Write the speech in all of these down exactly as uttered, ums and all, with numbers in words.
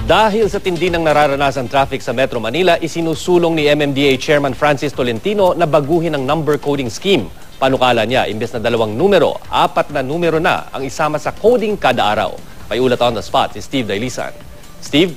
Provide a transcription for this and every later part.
Dahil sa tindi ng nararanasang traffic sa Metro Manila, isinusulong ni M M D A Chairman Francis Tolentino na baguhin ang number coding scheme. Panukala niya, imbes na dalawang numero, apat na numero na ang isama sa coding kada araw. May ulat on the spot si Steve Dailisan. Steve?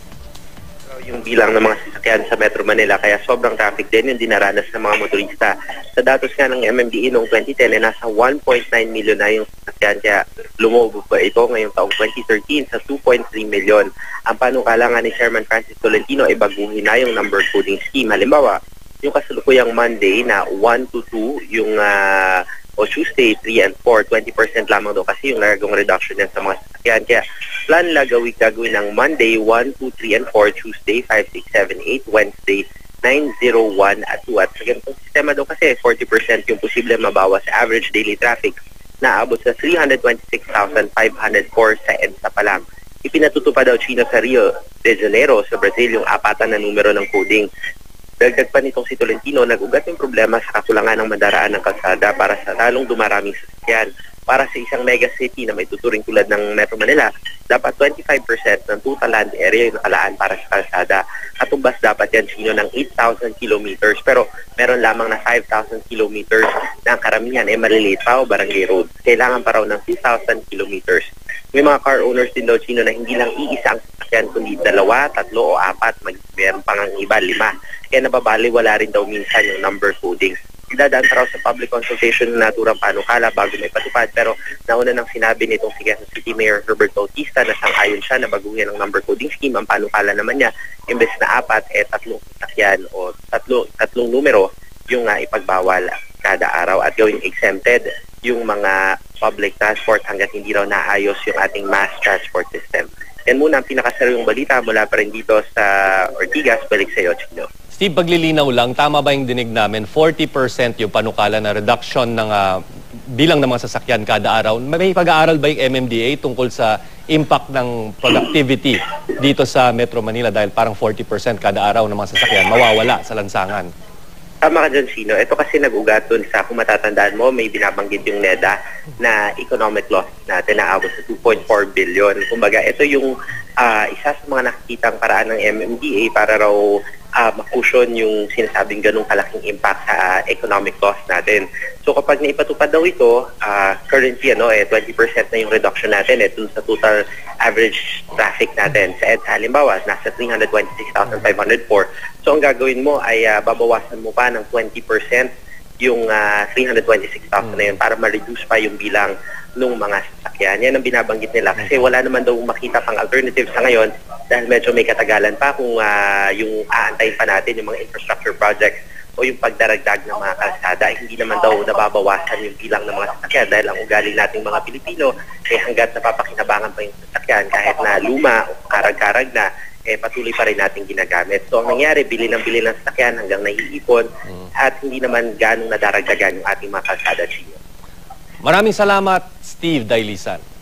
Yung bilang ng mga sasakyan sa Metro Manila, kaya sobrang traffic din yung dinaranas ng mga motorista. Sa datos nga ng M M D A noong twenty ten, eh, nasa one point nine million na yung sasakyan, kaya lumobo pa ito ngayong taong twenty thirteen sa two point three million. Ang panukala nga ni Chairman Francis Tolentino ay baguhin na yung number coding scheme. Halimbawa, yung kasalukuyang Monday na one to two, yung uh, o Tuesday three and four, twenty percent lamang daw kasi yung nagagawang reduction yan sa mga sasakyan. Kaya plan la gawin gagawin ng Monday one, two, three and four, Tuesday five, six, seven, eight, Wednesday nine, zero, one at two. At sa ganitong sistema daw kasi forty percent yung posible mabawas sa average daily traffic na abot sa three hundred twenty-six thousand five hundred four sa EDSA pa lang. Ipinatutupad daw Chino sa Rio de Janeiro sa Brazil yung apatan na numero ng coding. Dagdag pa nitong si Tolentino, nag-ugat yung problema sa kakulangan ng madaraan ng kalsada para sa lalong dumaraming sasakyan. Para sa isang mega city na may tuturing tulad ng Metro Manila, dapat twenty-five percent ng total land area yung nakalaan para sa kalsada. Katumbas dapat yan Chino ng eight thousand kilometers, pero meron lamang na five thousand kilometers na ang karamihan ay maliliit pa o barangay road. Kailangan pa raw ng six thousand kilometers. May mga car owners din daw Chino na hindi lang iisa ang sasakyan kundi dalawa, tatlo o apat, mayroon pang ang iba, lima. Kaya nababali, wala rin daw minsan yung number coding. Idadaan pa raw sa public consultation na naturang panukala bago may patupad, pero nauna nang sinabi nitong si Quezon City Mayor Herbert Bautista na sang-ayon siya na baguhin ang number coding scheme. Ang panukala naman niya, imbes na apat, eh tatlong sasakyan o tatlo, tatlong numero yung uh, ipagbawal kada araw at gawing exempted yung mga public transport hanggat hindi raw naayos yung ating mass transport system. Yan muna ang pinakasaryong balita mula pa rin dito sa Ortigas. Balik sa iyo, Chino. Steve, paglilinaw lang, tama ba yung dinig namin? forty percent yung panukala na reduction ng uh, bilang ng mga sasakyan kada araw. May pag-aaral ba yung M M D A tungkol sa impact ng productivity dito sa Metro Manila dahil parang forty percent kada araw ng mga sasakyan mawawala sa lansangan? Tama ka dyan, Sino. Ito kasi nag-ugat dun sa, kung matatandaan mo, may binabanggit yung NEDA na economic loss natin na abot sa two point four billion. Kumbaga, ito yung uh, isa sa mga nakikitang paraan ng M M D A para raw uh, makusyon yung sinasabing ganung kalaking impact sa uh, economic loss natin. So kapag naipatupad daw ito, uh, currently ano, eh, twenty percent na yung reduction natin eh, dun sa total average traffic natin. Sa EDSA, halimbawa, nasa three hundred twenty-six thousand five hundred four. So ang gagawin mo ay uh, babawasan mo pa ng twenty percent yung uh, three hundred twenty-six thousand na yun para ma-reduce pa yung bilang ng mga sasakyan. Yan ang binabanggit nila kasi wala naman daw makita pang alternative sa ngayon dahil medyo may katagalan pa kung uh, yung aantayin pa natin yung mga infrastructure projects o yung pagdaragdag ng mga kalsada. Hindi naman daw nababawasan yung bilang ng mga sasakyan dahil ang ugali nating mga Pilipino eh hanggat napapakinabangan pa yung sasakyan kahit na luma o karag-karag na eh patuloy pa rin natin ginagamit. So ang nangyari, bili ng bili ng sasakyan hanggang naiipon mm. at hindi naman ganong nadaragdagan yung ating mga kalsada. Maraming salamat, Steve Dailisan.